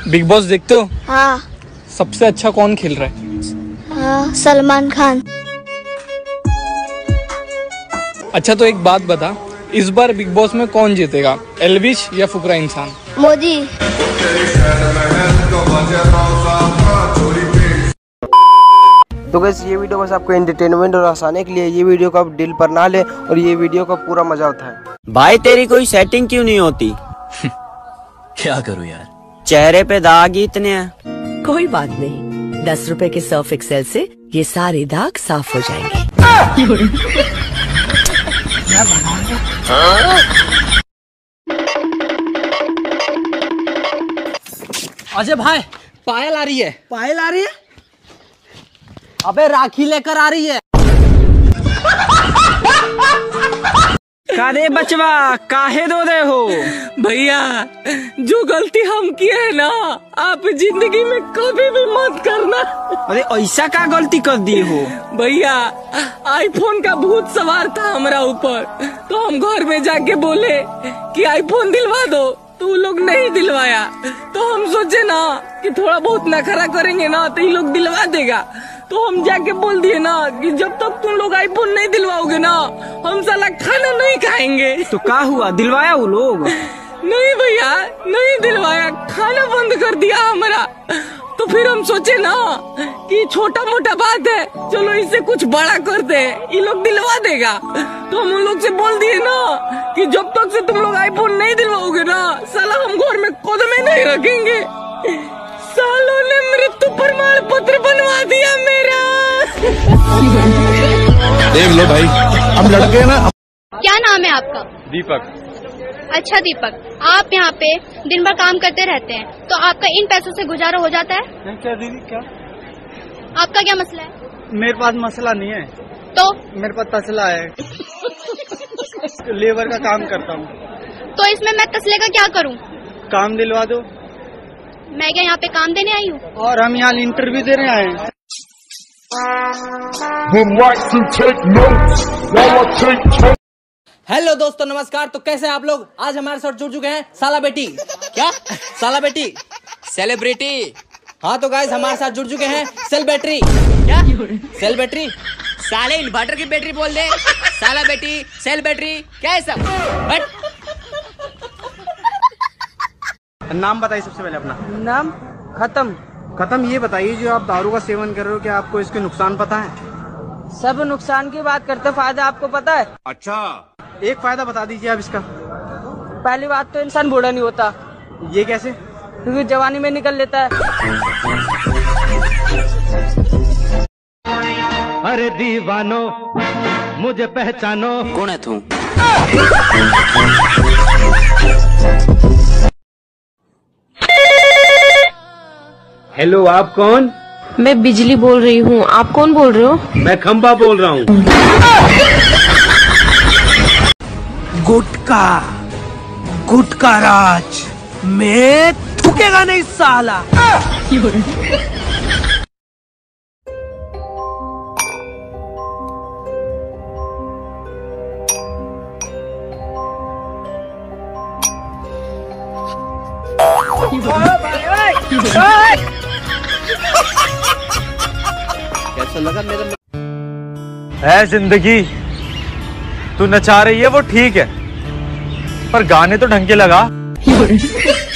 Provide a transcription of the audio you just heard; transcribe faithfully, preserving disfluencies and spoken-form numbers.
Big boss देखते हो? हाँ। सबसे अच्छा कौन खेल रहा है? हाँ, सलमान खान। अच्छा तो एक बात बता, इस बार बिग बॉस में कौन जीतेगा, एल्विश या फुकरा इंसान? मोदी। तो गाइस ये वीडियो बस आपको एंटरटेनमेंट और हंसाने के लिए, ये वीडियो को आप दिल पर ना ले और ये वीडियो का पूरा मजा होता है। भाई तेरी कोई सेटिंग क्यों नहीं होती? क्या करूं यार, चेहरे पे दाग ही इतने हैं। कोई बात नहीं, दस रुपए के सर्फ एक्सेल से ये सारे दाग साफ हो जाएंगे। अजय भाई, पायल आ रही है। पायल आ रही है? अबे राखी लेकर आ रही है। काहे बचवा, काहे दो दे हो? भैया जो गलती हम किए है ना, आप जिंदगी में कभी भी मत करना। अरे ऐसा क्या गलती कर दी हो? भैया आईफोन का भूत सवार था हमारा ऊपर, तो हम घर में जाके बोले कि आईफोन दिलवा दो, तो वो लोग नहीं दिलवाया। तो हम सोचे ना कि थोड़ा बहुत नखरा करेंगे ना तो ये लोग दिलवा देगा। तो हम जाके बोल दिए ना कि जब तक तुम लोग आईफोन नहीं दिलवाओगे ना, हम साला खाना नहीं खाएंगे। तो क्या हुआ, दिलवाया वो लोग? नहीं भैया, नहीं दिलवाया, खाना बंद कर दिया हमारा। तो फिर हम सोचे ना कि छोटा मोटा बात है, चलो इससे कुछ बड़ा करते हैं, ये लोग दिलवा देगा। तो हम उन लोग से बोल दिए ना कि जब तक से तुम लोग आईफोन नहीं दिलवाओगे ना, साला हम घर में कदम ही नहीं रखेंगे। सालों ने मृत्यु प्रमाण पत्र बनवा दिया मेरा। देख लो भाई, हम लड़के ना। क्या नाम है आपका? दीपक। अच्छा दीपक, आप यहाँ पे दिन भर काम करते रहते हैं, तो आपका इन पैसों से गुजारा हो जाता है? नहीं क्या दीदी, क्या आपका क्या मसला है? मेरे पास मसला नहीं है। तो मेरे पास तसला है। लेबर का काम करता हूँ। तो इसमें मैं तसले का क्या करूँ? काम दिलवा दो। मैं क्या यहाँ पे काम देने आई हूँ? और हम यहाँ इंटरव्यू देने आए हैं। हेलो दोस्तों, नमस्कार। तो कैसे हैं आप लोग? आज हमारे साथ जुड़ चुके हैं साला बेटी। क्या साला बेटी? सेलिब्रिटी। हाँ तो गाइस हमारे साथ जुड़ चुके हैं सेल बैटरी। क्या सेल बैटरी? साले इन्वर्टर की बैटरी बोल दे। साला बेटी, सेल बैटरी, क्या है सब? बट नाम बताइए सबसे पहले अपना। नाम खत्म। खत्म। ये बताइए, जो आप दारू का सेवन कर रहे हो, क्या आपको इसके नुकसान पता है? सब नुकसान की बात करते, फायदा आपको पता है? अच्छा, एक फायदा बता दीजिए आप इसका। पहली बात तो इंसान बूढ़ा नहीं होता। ये कैसे? क्योंकि जवानी में निकल लेता है। अरे दीवानो मुझे पहचानो। कौन है तू? हेलो, आप कौन? मैं बिजली बोल रही हूँ। आप कौन बोल रहे हो? मैं खंबा बोल रहा हूँ। गुटका गुटका राज में थूकेगा नहीं साला। कैसा लगा मेरा? है जिंदगी, तू नचा रही है वो ठीक है, पर गाने तो ढंग के लगा।